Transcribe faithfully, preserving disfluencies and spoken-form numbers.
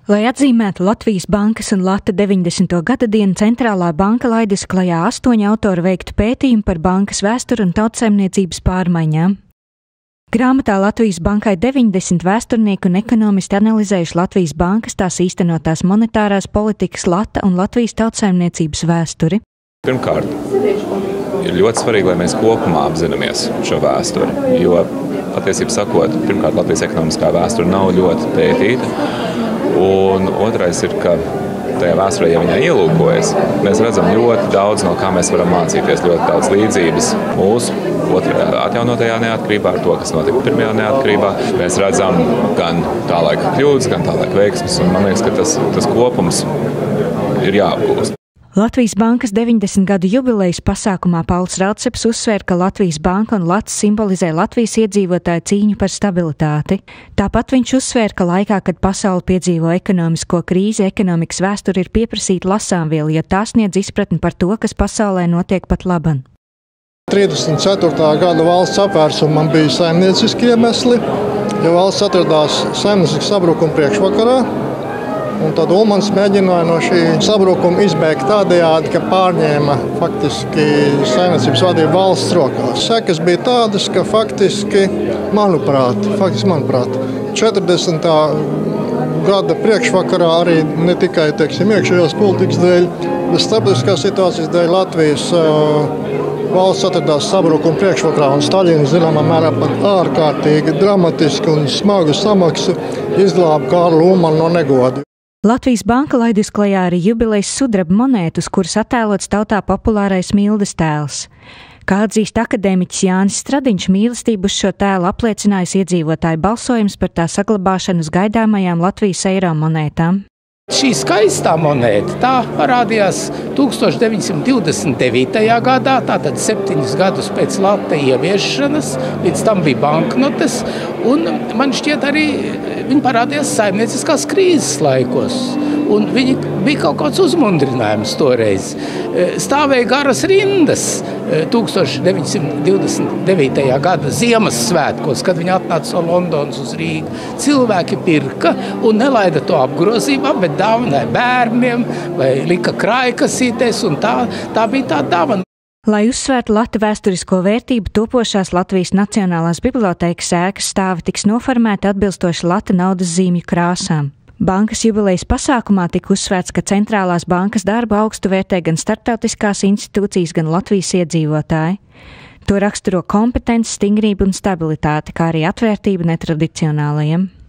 Lai atzīmētu Latvijas Bankas un Lata deviņdesmito gada dienu, Centrālā banka laidusi klajā astoņu autoru veiktu pētījumu par bankas vēsturi un tautsaimniecības pārmaiņām. Grāmatā Latvijas Bankai deviņdesmit vēsturnieki un ekonomisti analizējuši Latvijas Bankas, tās īstenotās monetārās politikas, Lata un Latvijas tautsaimniecības vēsturi. Pirmkārt, ir ļoti svarīgi, lai mēs kopumā apzināmies šo vēsturi, jo patiesībā sakot, pirmkārt, Latvijas ekonomiskā vēsture nav ļoti pētīta. Un otrais ir, ka tajā vēsturē, ja viņai ielūkojas, mēs redzam ļoti daudz, no kā mēs varam mācīties, ļoti daudz līdzības mūsu otrajā atjaunotajā neatkarībā ar to, kas notika pirmajā neatkarībā. Mēs redzam gan tā laika kļūdas, gan tā laika veiksmes, un man liekas, ka tas, tas kopums ir jāapgūst. Latvijas Bankas deviņdesmit gadu jubilejas pasākumā Pauls Rauceps uzsvēra, ka Latvijas Banka un Lats simbolizē Latvijas iedzīvotāju cīņu par stabilitāti. Tāpat viņš uzsvēra, ka laikā, kad pasaule piedzīvo ekonomisko krīzi, ekonomikas vēsture ir pieprasīta lasāmviela, jo tā sniedz izpratni par to, kas pasaulē notiek pat laban. trīsdesmit ceturtā gada valsts apvērsumam bija saimnieciski iemesli, jo valsts atradās saimnieciska sabrukuma priekšvakarā. Un tad Ulmans mēģināja no šī sabrukuma izbēgt tādējādi, ka pārņēma faktiski saimniecības vadību valsts rokās. Sekas bija tādas, ka faktiski, manuprāt, faktiski, manuprāt četrdesmitā gada priekšvakarā arī ne tikai, teiksim, iekšējās politikas dēļ, bet starptautiskās situācijas dēļ Latvijas uh, valsts atradās sabrukuma priekšvakarā, un Staļins zināmā mērā pat ārkārtīgi dramatiski un smagu samaksu izglāba Kārlu Ulmanu no negoda. Latvijas Banka laidusi klajā arī jubilejas sudraba monētu, uz kuras attēlots tautā populārais Mildes tēls. Kā atzīst akadēmiķis Jānis Stradiņš, mīlestību uz šo tēlu apliecinājis iedzīvotāju balsojums par tā saglabāšanu uz gaidāmajām Latvijas eiro monētām. Šī skaistā monēta tā parādījās tūkstoš deviņsimt divdesmit devītajā gadā, tātad septiņus gadus pēc Lata ieviešanas, līdz tam bija banknotes, un man šķiet arī viņi parādījās saimnieciskās krīzes laikos, un viņi bija kaut kāds uzmundrinājums toreiz. Stāvēja garas rindas tūkstoš deviņsimt divdesmit devītajā gada Ziemassvētkos, kad viņi atnāca no Londonas uz Rīgu. Cilvēki pirka un nelaida to apgrozībā, bet dāvināja bērniem vai lika krājkasītēs, un tā, tā bija tā dāvana. Lai uzsvērtu Lata vēsturisko vērtību, topošās Latvijas Nacionālās bibliotēkas ēkas stāvi tiks noformēti atbilstoši Lata naudas zīmju krāsām. Bankas jubilejas pasākumā tika uzsvērts, ka centrālās bankas darbu augstu vērtē gan starptautiskās institūcijas, gan Latvijas iedzīvotāji. To raksturo kompetence, stingrība un stabilitāte, kā arī atvērtība netradicionālajiem.